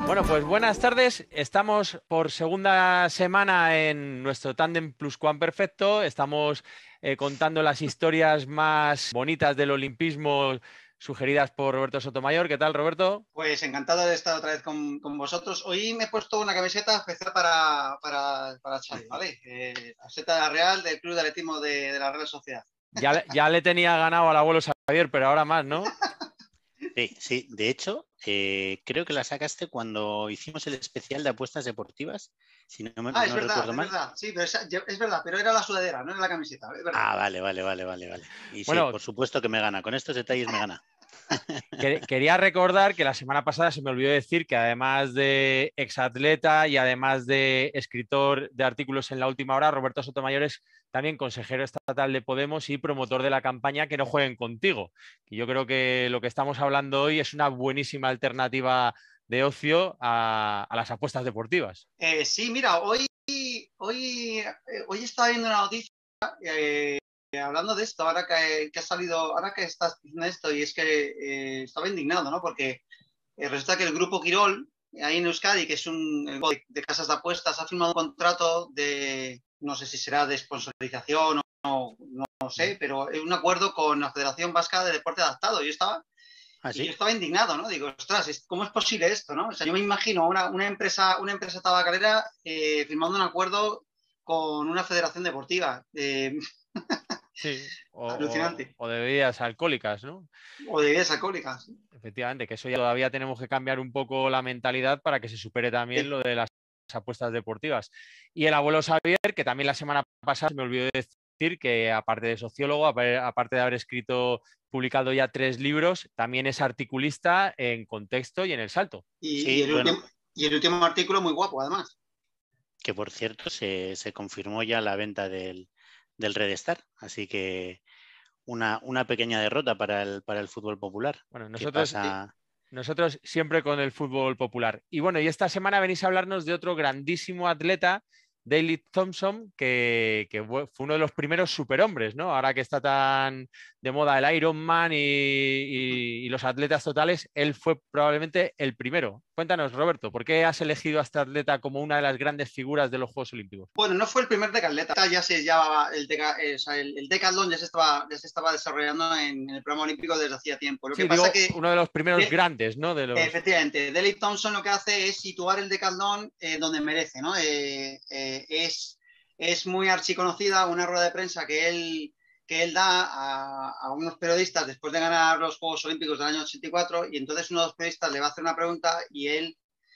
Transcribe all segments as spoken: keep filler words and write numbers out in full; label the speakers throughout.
Speaker 1: Bueno, pues buenas tardes. Estamos por segunda semana en nuestro Tándem Pluscuamperfecto. Estamos eh, contando las historias más bonitas del olimpismo sugeridas por Roberto Sotomayor. ¿Qué tal, Roberto?
Speaker 2: Pues encantado de estar otra vez con, con vosotros. Hoy me he puesto una camiseta especial para, para, para Xavi, ¿vale? Eh, la camiseta real del Club de Atletismo de, de la Real Sociedad.
Speaker 1: Ya, ya le tenía ganado al abuelo Xavier, pero ahora más, ¿no?
Speaker 3: Sí, sí, de hecho, eh, creo que la sacaste cuando hicimos el especial de apuestas deportivas, si no, me,
Speaker 2: Ah, es
Speaker 3: no
Speaker 2: verdad,
Speaker 3: recuerdo
Speaker 2: es
Speaker 3: mal.
Speaker 2: verdad. Sí, pero es, es verdad, pero era la sudadera, no era la camiseta, es verdad.
Speaker 3: Ah, vale, vale, vale, vale, vale. Y sí,
Speaker 1: Bueno,
Speaker 3: por supuesto que me gana. Con estos detalles me gana.
Speaker 1: quería recordar que la semana pasada se me olvidó decir que además de exatleta y además de escritor de artículos en La Última Hora, Roberto Sotomayor es también consejero estatal de Podemos y promotor de la campaña Que no jueguen contigo. Y yo creo que lo que estamos hablando hoy es una buenísima alternativa de ocio a, a las apuestas deportivas.
Speaker 2: Eh, sí, mira, hoy, hoy, eh, hoy estaba viendo una noticia eh, hablando de esto, ahora que, que ha salido, ahora que estás diciendo esto, y es que eh, estaba indignado, ¿no? Porque Eh, resulta que el grupo Quirol, ahí en Euskadi, que es un de, de casas de apuestas, ha firmado un contrato de, no sé si será de sponsorización o no, no, no sé, pero es un acuerdo con la Federación Vasca de Deporte Adaptado. Yo estaba,
Speaker 3: ¿Ah,
Speaker 2: y yo
Speaker 3: sí?
Speaker 2: estaba indignado, ¿no? Digo, ostras, ¿cómo es posible esto, no? O sea, yo me imagino una, una empresa, una empresa tabacalera eh, firmando un acuerdo con una federación deportiva. Eh,
Speaker 1: Sí, o, o,
Speaker 2: alucinante.
Speaker 1: o de bebidas alcohólicas, ¿no?
Speaker 2: O de bebidas alcohólicas.
Speaker 1: Efectivamente, que eso ya todavía tenemos que cambiar un poco la mentalidad para que se supere también
Speaker 2: Sí.
Speaker 1: lo de las apuestas deportivas. Y el abuelo Xavier, que también la semana pasada me olvidó decir que aparte de sociólogo, aparte de haber escrito, publicado ya tres libros, también es articulista en Contexto y en El Salto.
Speaker 2: Y, y,
Speaker 3: Sí,
Speaker 2: el
Speaker 3: bueno,
Speaker 2: último, y el último artículo muy guapo, además.
Speaker 3: que por cierto se, se confirmó ya la venta del, del Red Star, así que una, una pequeña derrota para el, para el fútbol popular.
Speaker 1: Bueno,
Speaker 3: ¿Qué
Speaker 1: nosotros,
Speaker 2: Sí.
Speaker 3: pasa?
Speaker 1: nosotros siempre con el fútbol popular. Y bueno, y esta semana venís a hablarnos de otro grandísimo atleta, Daley Thompson, que, que fue uno de los primeros superhombres, ¿no? Ahora que está tan de moda el Ironman y, y, y los atletas totales, él fue probablemente el primero. Cuéntanos, Roberto, ¿por qué has elegido a este atleta como una de las grandes figuras de los Juegos Olímpicos?
Speaker 2: Bueno, no fue el primer decatleta, ya se llevaba el, deca, eh, o sea, el, el decatlón ya se estaba, ya se estaba desarrollando en, en el programa olímpico desde hacía tiempo. Lo
Speaker 1: Sí,
Speaker 2: que pasa
Speaker 1: digo,
Speaker 2: que,
Speaker 1: uno de los primeros
Speaker 2: de,
Speaker 1: grandes, ¿no? De los...
Speaker 2: efectivamente, Daley Thompson lo que hace es situar el decatlón eh, donde merece, ¿no? Eh, eh, es, es muy archiconocida una rueda de prensa que él, que él da a, a unos periodistas después de ganar los Juegos Olímpicos del año ochenta y cuatro, y entonces uno de los periodistas le va a hacer una pregunta y él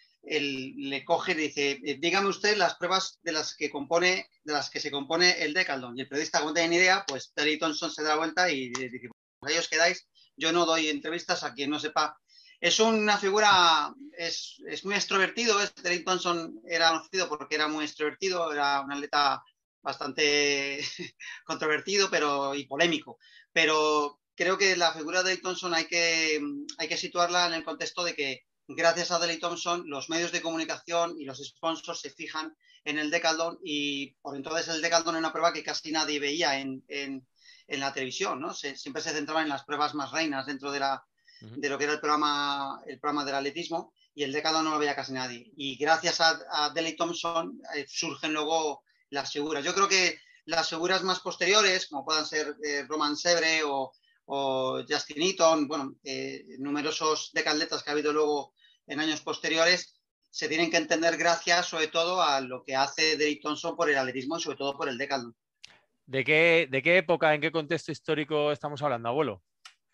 Speaker 2: él le coge y dice, dígame usted las pruebas de las que compone, de las que se compone el Decathlon. Y el periodista, como no tiene ni idea, pues Daley Thompson se da la vuelta y dice, pues ahí os quedáis, yo no doy entrevistas a quien no sepa. Es una figura, es, es muy extrovertido. Daley Thompson era conocido porque era muy extrovertido, era un atleta bastante controvertido pero, y polémico. Pero creo que la figura de Daley Thompson hay que, hay que situarla en el contexto de que gracias a Daley Thompson, los medios de comunicación y los sponsors se fijan en el Decathlon y por entonces el Decathlon era una prueba que casi nadie veía en, en, en la televisión, ¿no? Se, siempre se centraba en las pruebas más reinas dentro de, la, uh-huh. de lo que era el programa, el programa del atletismo, y el Decathlon no lo veía casi nadie. Y gracias a, a Daley Thompson eh, surgen luego las figuras. Yo creo que las figuras más posteriores, como puedan ser eh, Roman Sebre o, o Justin Eaton, bueno, eh, numerosos decatletas que ha habido luego en años posteriores, se tienen que entender gracias sobre todo a lo que hace Daley Thompson por el atletismo y sobre todo por el decathlon.
Speaker 1: ¿De qué, ¿De qué época, en qué contexto histórico estamos hablando, abuelo?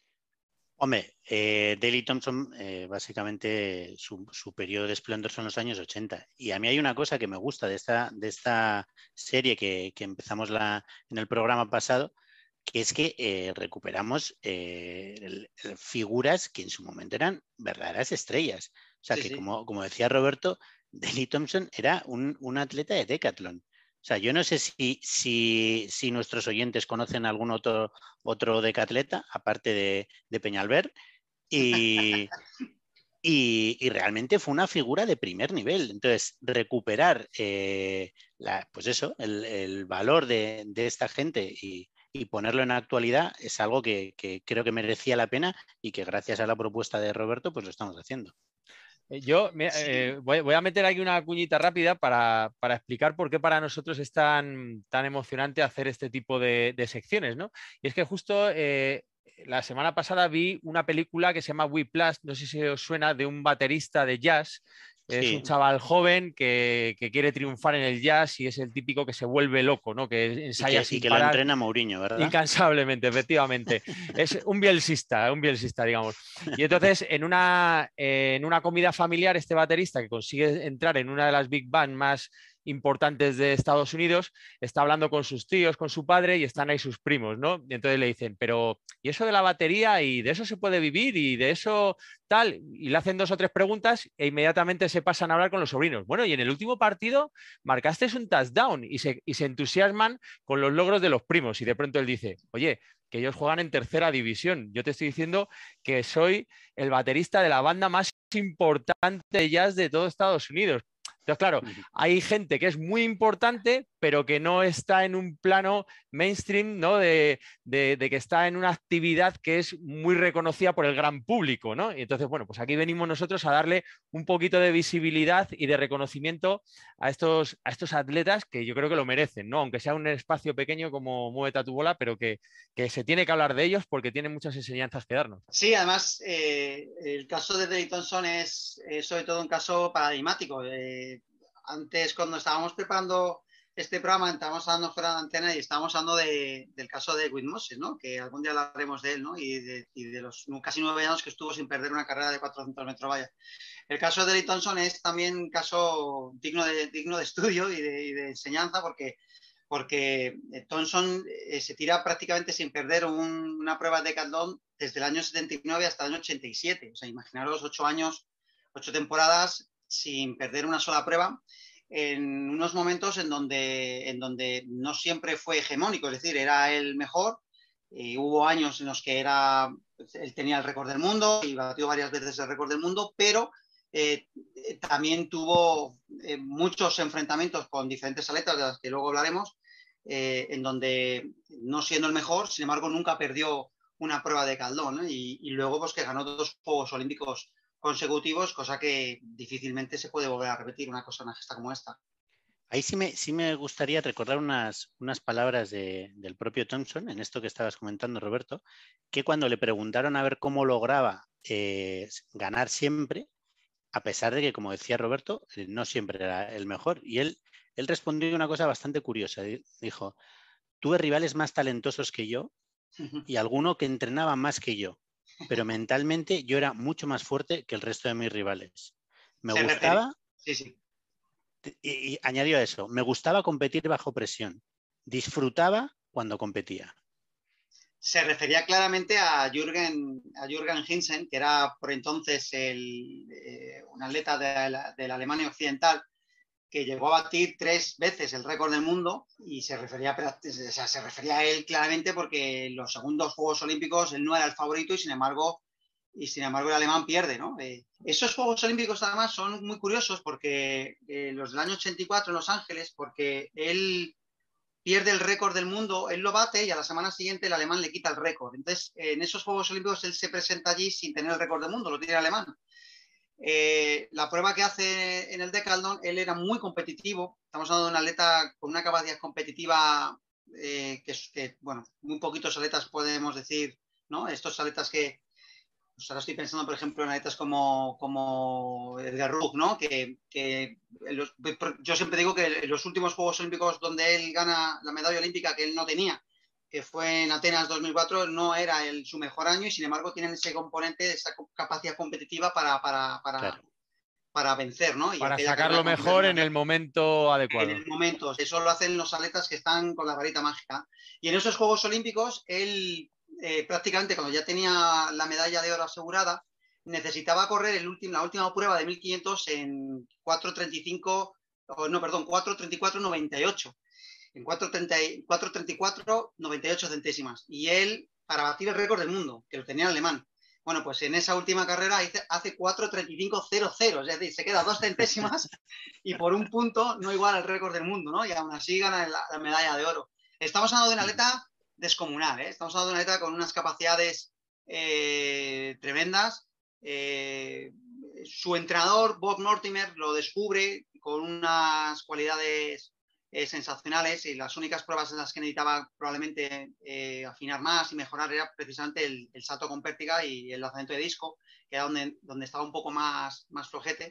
Speaker 3: Hombre, eh, Daley Thompson, eh, básicamente su, su periodo de esplendor son los años ochenta. Y a mí hay una cosa que me gusta de esta, de esta serie que, que empezamos la, en el programa pasado, que es que eh, recuperamos eh, el, el, figuras que en su momento eran verdaderas estrellas. O sea, sí, que sí. Como, como decía Roberto, Daley Thompson era un, un atleta de decathlon. O sea, yo no sé si, si, si nuestros oyentes conocen algún otro, otro decatleta, aparte de, de Peñalver, y, y, y realmente fue una figura de primer nivel. Entonces, recuperar eh, la, pues eso, el, el valor de, de esta gente y, y ponerlo en actualidad es algo que, que creo que merecía la pena y que gracias a la propuesta de Roberto, pues lo estamos haciendo.
Speaker 1: Eh, Yo me-
Speaker 2: Sí.
Speaker 1: eh, voy, voy a meter aquí una cuñita rápida para, para explicar por qué para nosotros es tan, tan emocionante hacer este tipo de, de secciones, ¿no? Y es que justo eh, la semana pasada vi una película que se llama Whiplash, no sé si os suena, de un baterista de jazz. Es un
Speaker 3: Sí,
Speaker 1: chaval joven que, que quiere triunfar en el jazz y es el típico que se vuelve loco, ¿no? Que
Speaker 3: y
Speaker 1: ensaya
Speaker 3: que, y
Speaker 1: sin
Speaker 3: que lo
Speaker 1: parar.
Speaker 3: entrena Mourinho, ¿verdad?
Speaker 1: Incansablemente, efectivamente. Es un bielsista, un bielsista, digamos. Y entonces, en una, eh, en una comida familiar, este baterista que consigue entrar en una de las big band más importantes de Estados Unidos, está hablando con sus tíos, con su padre, y están ahí sus primos, ¿no? Y entonces le dicen, pero, ¿y eso de la batería? ¿Y de eso se puede vivir? ¿Y de eso tal? Y le hacen dos o tres preguntas e inmediatamente se pasan a hablar con los sobrinos. Bueno, y en el último partido marcaste un touchdown y se, y se entusiasman con los logros de los primos y de pronto él dice, oye, que ellos juegan en tercera división. Yo te estoy diciendo que soy el baterista de la banda más importante de jazz de todo Estados Unidos. Entonces, claro, hay gente que es muy importante, pero que no está en un plano mainstream, ¿no? De, de, de que está en una actividad que es muy reconocida por el gran público, ¿no? Y entonces, bueno, pues aquí venimos nosotros a darle un poquito de visibilidad y de reconocimiento a estos, a estos atletas que yo creo que lo merecen, ¿no? Aunque sea un espacio pequeño como Muévete a tu bola, pero que, que se tiene que hablar de ellos porque tienen muchas enseñanzas que darnos.
Speaker 2: Sí, además, eh, el caso de Daley Thompson es, es sobre todo un caso paradigmático. Eh, antes, cuando estábamos preparando este programa, estábamos hablando fuera de antena y estábamos hablando de, del caso de Wade Moses, ¿no? Que algún día hablaremos de él, ¿no? Y de, y de los casi nueve años que estuvo sin perder una carrera de cuatrocientos metros valla. El caso de Daley Thompson es también un caso digno de, digno de estudio y de, y de enseñanza porque porque Thompson eh, se tira prácticamente sin perder un, una prueba de decathlon desde el año setenta y nueve hasta el año ochenta y siete. O sea, imaginaros ocho años, ocho temporadas sin perder una sola prueba en unos momentos en donde, en donde no siempre fue hegemónico, es decir, era el mejor. Y hubo años en los que era, él tenía el récord del mundo y batió varias veces el récord del mundo, pero eh, también tuvo eh, muchos enfrentamientos con diferentes atletas, de las que luego hablaremos, eh, en donde no siendo el mejor, sin embargo, nunca perdió una prueba de caldón, ¿no? y, y, luego pues que ganó dos Juegos Olímpicos consecutivos, cosa que difícilmente se puede volver a repetir una cosa, una gesta como esta.
Speaker 3: Ahí sí me, sí me gustaría recordar unas, unas palabras de, del propio Thompson, en esto que estabas comentando, Roberto, que cuando le preguntaron a ver cómo lograba eh, ganar siempre, a pesar de que, como decía Roberto, no siempre era el mejor. Y él, él respondió una cosa bastante curiosa. Dijo, tuve rivales más talentosos que yo y alguno que entrenaba más que yo, pero mentalmente yo era mucho más fuerte que el resto de mis rivales. Me
Speaker 2: Se
Speaker 3: gustaba...
Speaker 2: sí, sí.
Speaker 3: Y, y añadió a eso, me gustaba competir bajo presión. Disfrutaba cuando competía.
Speaker 2: Se refería claramente a Jürgen, a Jürgen Hinsen, que era por entonces el, eh, un atleta de la, de la Alemania Occidental, que llegó a batir tres veces el récord del mundo y se refería, o sea, se refería a él claramente porque en los segundos Juegos Olímpicos él no era el favorito y sin embargo, y sin embargo el alemán pierde, ¿no? Eh, esos Juegos Olímpicos además son muy curiosos porque eh, los del año ochenta y cuatro en Los Ángeles, porque él pierde el récord del mundo, él lo bate y a la semana siguiente el alemán le quita el récord. Entonces, eh, en esos Juegos Olímpicos él se presenta allí sin tener el récord del mundo, lo tiene el alemán. Eh, la prueba que hace en el decathlon, él era muy competitivo. Estamos hablando de un atleta con una capacidad competitiva eh, que, que, bueno, muy poquitos atletas podemos decir, ¿no? Estos atletas que, pues ahora estoy pensando, por ejemplo, en atletas como, como Edgar Rug, ¿no? Que, que los, yo siempre digo que en los últimos Juegos Olímpicos donde él gana la medalla olímpica que él no tenía, que fue en Atenas dos mil cuatro, no era el, su mejor año y sin embargo tienen ese componente, esa capacidad competitiva para, para, para,
Speaker 3: Claro.
Speaker 2: para vencer, ¿no? Y
Speaker 1: Para
Speaker 2: aquella
Speaker 1: sacar lo mejor en el momento adecuado.
Speaker 2: En el momento, eso lo hacen los atletas que están con la varita mágica. Y en esos Juegos Olímpicos, él eh, prácticamente cuando ya tenía la medalla de oro asegurada, necesitaba correr el último, la última prueba de mil quinientos en cuatro treinta y cinco, oh, no, perdón, cuatro treinta y cuatro noventa y ocho. En cuatro treinta y cuatro noventa y ocho centésimas. Y él, para batir el récord del mundo, que lo tenía en alemán, bueno, pues en esa última carrera hace cuatro treinta y cinco cero cero, es decir, se queda dos centésimas y por un punto no igual al récord del mundo, ¿no? Y aún así gana la, la medalla de oro. Estamos hablando de un atleta descomunal, ¿eh? Estamos hablando de un atleta con unas capacidades eh, tremendas. Eh, su entrenador, Bob Mortimer, lo descubre con unas cualidades eh, sensacionales y las únicas pruebas en las que necesitaba probablemente eh, afinar más y mejorar era precisamente el, el salto con pértiga y el lanzamiento de disco, que era donde, donde estaba un poco más, más flojete.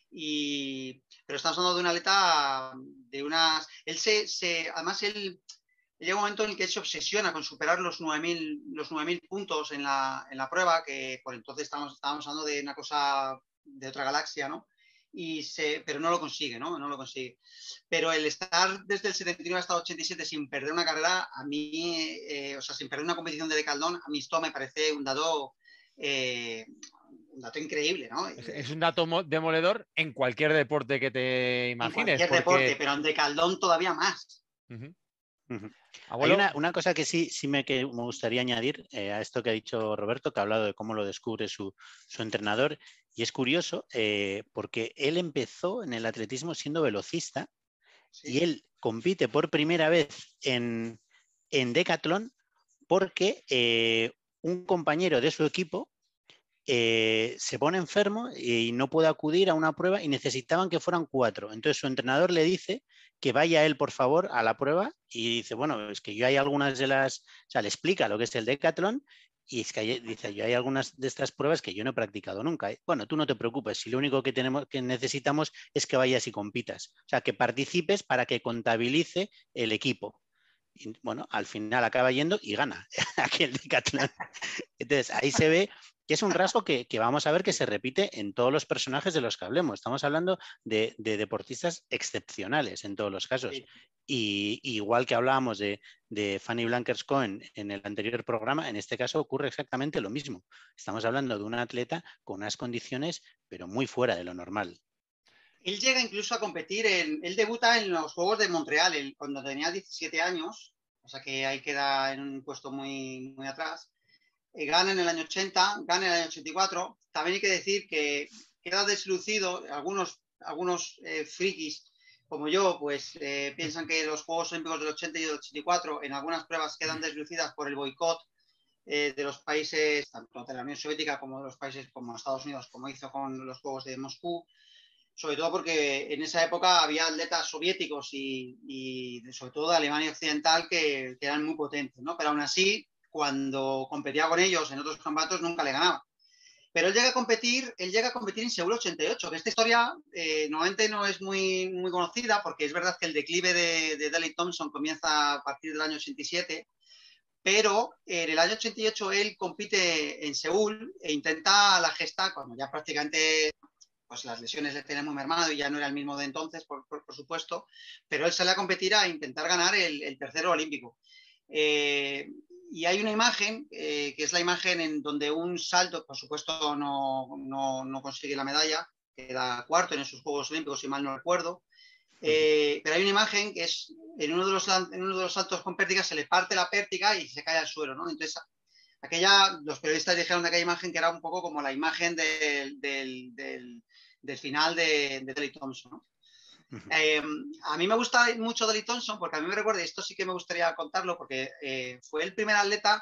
Speaker 2: Y, pero estamos hablando de un atleta de unas... Él se, se además, él... Llega un momento en el que él se obsesiona con superar los nueve mil los nueve mil puntos en la, en la prueba, que por entonces estábamos, estábamos hablando de una cosa de otra galaxia, ¿no? Y se, pero no lo consigue, ¿no? No lo consigue. Pero el estar desde el setenta y nueve hasta el ochenta y siete sin perder una carrera, a mí, eh, o sea, sin perder una competición de decaldón, a mí esto me parece un dato, eh, un dato increíble, ¿no?
Speaker 1: Es, es un dato demoledor en cualquier deporte que te
Speaker 2: En
Speaker 1: imagines.
Speaker 2: cualquier
Speaker 1: porque...
Speaker 2: deporte, pero en decaldón todavía más.
Speaker 1: Uh-huh.
Speaker 3: Uh-huh.
Speaker 1: Abuelo.
Speaker 3: Hay una, una cosa que sí, sí me, que me gustaría añadir eh, a esto que ha dicho Roberto, que ha hablado de cómo lo descubre su, su entrenador, y es curioso eh, porque él empezó en el atletismo siendo velocista, sí. Y él compite por primera vez en, en decatlón porque eh, un compañero de su equipo eh, se pone enfermo y no puede acudir a una prueba y necesitaban que fueran cuatro. Entonces su entrenador le dice que vaya él, por favor, a la prueba y dice, bueno, es que yo hay algunas de las... O sea, le explica lo que es el decatlón y es que hay, dice, yo hay algunas de estas pruebas que yo no he practicado nunca. Bueno, tú no te preocupes, si lo único que, tenemos, que necesitamos es que vayas y compitas. O sea, que participes para que contabilice el equipo. Y, bueno, al final acaba yendo y gana aquel decatlón. Entonces, ahí se ve que es un rasgo que, que vamos a ver que se repite en todos los personajes de los que hablemos. Estamos hablando de, de deportistas excepcionales en todos los casos. Sí. Y, y igual que hablábamos de, de Fanny Blankers-Koen en el anterior programa, en este caso ocurre exactamente lo mismo. Estamos hablando de un atleta con unas condiciones, pero muy fuera de lo normal.
Speaker 2: Él llega incluso a competir, en, él debuta en los Juegos de Montreal él, cuando tenía diecisiete años, o sea que ahí queda en un puesto muy, muy atrás. Eh, gana en el año ochenta, gana en el año ochenta y cuatro. También hay que decir que queda deslucido. Algunos, algunos eh, frikis como yo, pues eh, piensan que los Juegos Olímpicos del ochenta y del ochenta y cuatro en algunas pruebas quedan deslucidas por el boicot eh, de los países, tanto de la Unión Soviética como de los países como Estados Unidos, como hizo con los Juegos de Moscú. Sobre todo porque en esa época había atletas soviéticos y, y sobre todo de Alemania Occidental que, que eran muy potentes, ¿no? Pero aún así, cuando competía con ellos en otros campeonatos nunca le ganaba. Pero él llega a competir, él llega a competir en Seúl ochenta y ocho, que esta historia eh, normalmente no es muy, muy conocida porque es verdad que el declive de, de Daley Thompson comienza a partir del año ochenta y siete, pero en el año ochenta y ocho él compite en Seúl e intenta la gesta cuando ya prácticamente pues las lesiones le tenían muy mermado y ya no era el mismo de entonces, por, por, por supuesto, pero él sale a competir a intentar ganar el, el tercero olímpico. Eh, y hay una imagen, eh, que es la imagen en donde un salto, por supuesto no, no, no consigue la medalla, queda cuarto en esos Juegos Olímpicos, si mal no recuerdo, eh, pero hay una imagen que es, en uno de los, en uno de los saltos con pértiga se le parte la pértiga y se cae al suelo, ¿no? Entonces, aquella, los periodistas dijeron de aquella imagen que era un poco como la imagen del, del, del del final de, de Daley Thompson, ¿no? Uh-huh. eh, a mí me gusta mucho Daley Thompson porque a mí me recuerda, y esto sí que me gustaría contarlo, porque eh, fue el primer atleta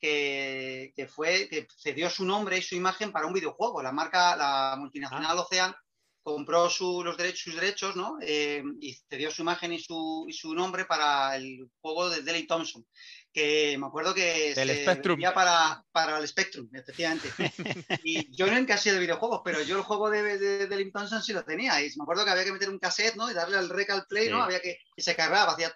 Speaker 2: que, que, fue, que cedió su nombre y su imagen para un videojuego. La marca, la multinacional ah. Ocean, compró su, los derechos, sus derechos, ¿no? Eh, y cedió su imagen y su, y su nombre para el juego de Daley Thompson, que me acuerdo que
Speaker 1: Del
Speaker 2: se
Speaker 1: Spectrum.
Speaker 2: vendía para, para el Spectrum, efectivamente. Y yo nunca he sido de videojuegos, pero yo el juego de, de, de Daley Thompson sí lo tenía. Y me acuerdo que había que meter un cassette, ¿no? Y darle al rec al play, sí. ¿no? Había que, y se cargaba, hacía...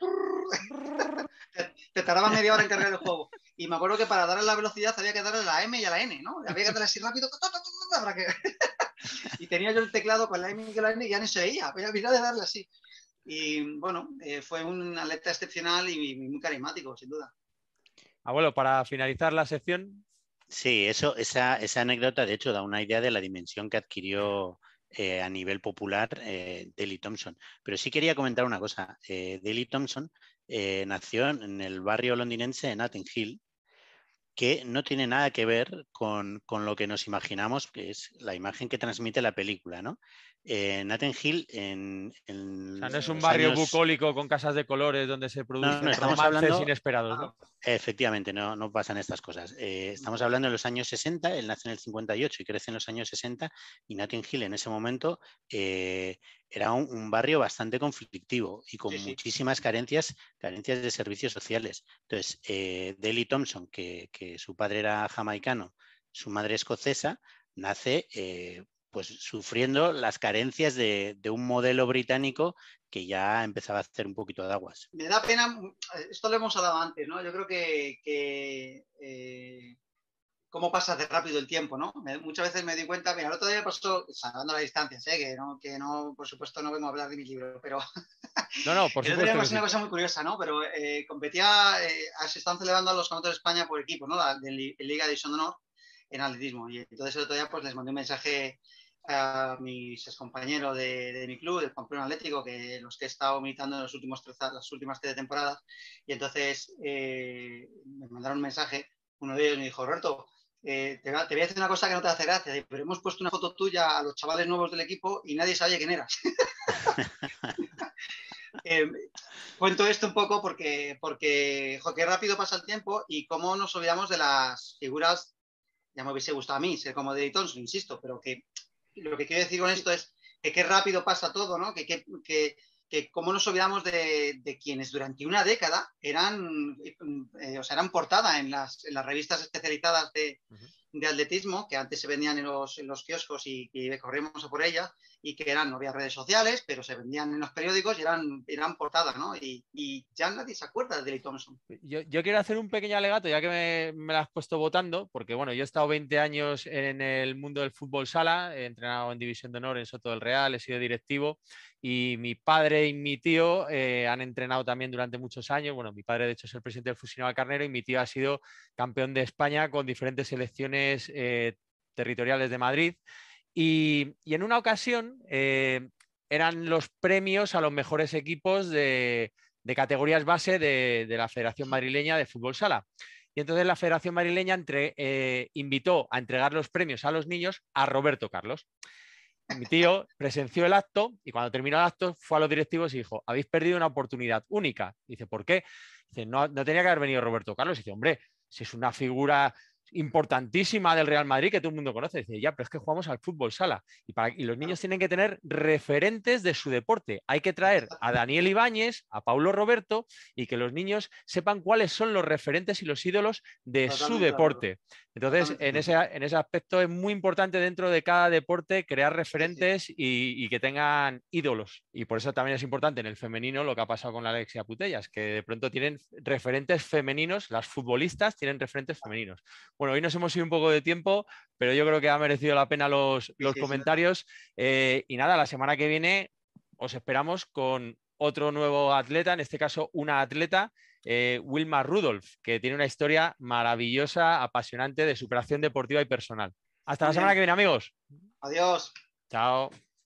Speaker 2: te, te tardaba media hora en cargar el juego. Y me acuerdo que para darle la velocidad había que darle a la M y a la N, ¿no? Había que darle así rápido para que... Y tenía yo el teclado con la M y la N y ya no se veía. Había de darle así. Y bueno, eh, fue un atleta excepcional y muy carismático, sin duda.
Speaker 1: Abuelo, para finalizar la sección.
Speaker 3: Sí, eso, esa, esa anécdota de hecho da una idea de la dimensión que adquirió eh, a nivel popular eh, Daley Thompson. Pero sí quería comentar una cosa. Eh, Daley Thompson eh, nació en el barrio londinense de Notting Hill que no tiene nada que ver con, con lo que nos imaginamos, que es la imagen que transmite la película, ¿no? Eh, Notting Hill en, en
Speaker 1: O sea, no es un
Speaker 3: los
Speaker 1: barrio
Speaker 3: años...
Speaker 1: bucólico con casas de colores donde se
Speaker 3: No, no,
Speaker 1: producen
Speaker 3: estamos
Speaker 1: romances
Speaker 3: hablando...
Speaker 1: inesperados, ¿no?
Speaker 3: Efectivamente, no, no pasan estas cosas. Eh, estamos hablando de los años sesenta, él nace en el cincuenta y ocho y crece en los años sesenta, y Notting Hill en ese momento eh, era un, un barrio bastante conflictivo y con
Speaker 2: Sí, sí.
Speaker 3: muchísimas carencias, carencias de servicios sociales. Entonces, eh, Daley Thompson, que, que su padre era jamaicano, su madre escocesa, nace eh, pues sufriendo las carencias de, de un modelo británico que ya empezaba a hacer un poquito de aguas.
Speaker 2: Me da pena, esto lo hemos hablado antes, ¿no? Yo creo que, que eh, cómo pasa de rápido el tiempo, ¿no? Me, muchas veces me di cuenta, mira, el otro día me pasó, salvando las distancias, ¿eh? que, no, que no, por supuesto, no vengo a hablar de mi libro, pero
Speaker 1: No, no, por
Speaker 2: el otro día
Speaker 1: supuesto
Speaker 2: me
Speaker 1: que
Speaker 2: pasó una
Speaker 1: sí.
Speaker 2: cosa muy curiosa, ¿no? Pero eh, competía, eh, se están celebrando los campeonatos de España por equipo, ¿no? La, de Liga de División de Honor en atletismo. Y entonces el otro día pues les mandé un mensaje a mis excompañeros de, de mi club, del Pamplona Atlético, que los que he estado militando en los últimos tres, las últimas tres temporadas, y entonces eh, me mandaron un mensaje, uno de ellos me dijo, Roberto, eh, te, te, voy a decir una cosa que no te hace gracia, pero hemos puesto una foto tuya a los chavales nuevos del equipo y nadie sabía quién eras. eh, cuento esto un poco porque, porque jo, qué rápido pasa el tiempo y cómo nos olvidamos de las figuras, ya me hubiese gustado a mí ser como Daley Thompson, insisto, pero que lo que quiero decir con esto es que qué rápido pasa todo, ¿no? Que, que, que, que cómo nos olvidamos de, de, quienes durante una década eran, eh, o sea, eran portada en las, en las revistas especializadas de, uh-huh. de atletismo, que antes se vendían en los, en los kioscos y, y corríamos a por ellas, y que eran, no había redes sociales, pero se vendían en los periódicos y eran, eran portada, ¿no? Y, y ya nadie se acuerda de Daley Thompson.
Speaker 1: Yo, yo quiero hacer un pequeño alegato, ya que me, me la has puesto votando, porque bueno, yo he estado veinte años en el mundo del fútbol sala, he entrenado en División de Honor en Soto del Real, he sido directivo, y mi padre y mi tío eh, han entrenado también durante muchos años. Bueno, mi padre de hecho es el presidente del Fusionado Alcarnero y mi tío ha sido campeón de España con diferentes selecciones eh, territoriales de Madrid. Y, y en una ocasión eh, eran los premios a los mejores equipos de, de categorías base de, de la Federación Madrileña de Fútbol Sala. Y entonces la Federación Madrileña entre, eh, invitó a entregar los premios a los niños a Roberto Carlos. Mi tío presenció el acto y cuando terminó el acto fue a los directivos y dijo, habéis perdido una oportunidad única. Dice, ¿por qué? Dice, no, no tenía que haber venido Roberto Carlos. Dice, hombre, si es una figura importantísima del Real Madrid que todo el mundo conoce. Dice, ya, pero es que jugamos al fútbol sala y, para, y los niños tienen que tener referentes de su deporte. Hay que traer a Daniel Ibáñez, a Paulo Roberto y que los niños sepan cuáles son los referentes y los ídolos de Totalmente su deporte. Entonces, en ese, en ese aspecto es muy importante dentro de cada deporte crear referentes sí, sí. Y, y que tengan ídolos. Y por eso también es importante en el femenino lo que ha pasado con la Alexia Putellas, que de pronto tienen referentes femeninos, las futbolistas tienen referentes femeninos. Bueno, hoy nos hemos ido un poco de tiempo, pero yo creo que ha merecido la pena los, los sí, comentarios. Sí. Eh, y nada, la semana que viene os esperamos con otro nuevo atleta, en este caso una atleta, eh, Wilma Rudolph, que tiene una historia maravillosa, apasionante de superación deportiva y personal. Hasta Muy la semana bien. que viene, amigos.
Speaker 2: Adiós.
Speaker 1: Chao.